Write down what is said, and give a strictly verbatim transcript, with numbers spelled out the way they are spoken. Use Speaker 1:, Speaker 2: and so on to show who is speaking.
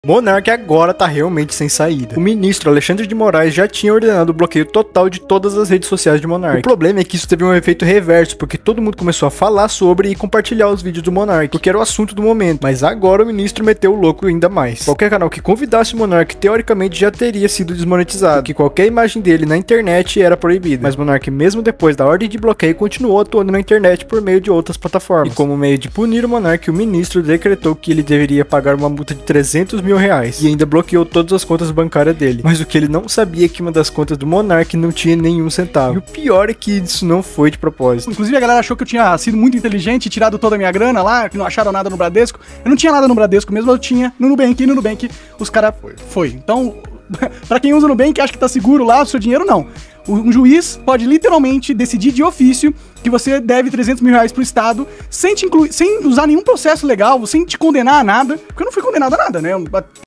Speaker 1: Monark agora tá realmente sem saída. O ministro Alexandre de Moraes já tinha ordenado o bloqueio total de todas as redes sociais de Monark. O problema é que isso teve um efeito reverso, porque todo mundo começou a falar sobre e compartilhar os vídeos do Monark, porque era o assunto do momento. Mas agora o ministro meteu o louco ainda mais. Qualquer canal que convidasse o Monark, teoricamente, já teria sido desmonetizado, porque qualquer imagem dele na internet era proibida. Mas Monark, mesmo depois da ordem de bloqueio, continuou atuando na internet por meio de outras plataformas. E como meio de punir o Monark, o ministro decretou que ele deveria pagar uma multa de trezentos mil reais e ainda bloqueou todas as contas bancárias dele. Mas o que ele não sabia é que uma das contas do Monark não tinha nenhum centavo. E o pior é que isso não foi de propósito.
Speaker 2: Inclusive a galera achou que eu tinha sido muito inteligente e tirado toda a minha grana lá, que não acharam nada no Bradesco. Eu não tinha nada no Bradesco mesmo, eu tinha no Nubank, e no Nubank os caras foi. foi. Então, pra quem usa o Nubank, acha que tá seguro lá o seu dinheiro, não. Um juiz pode literalmente decidir de ofício que você deve trezentos mil reais pro Estado sem, te incluir, sem usar nenhum processo legal, sem te condenar a nada, porque eu não fui condenado a nada, né?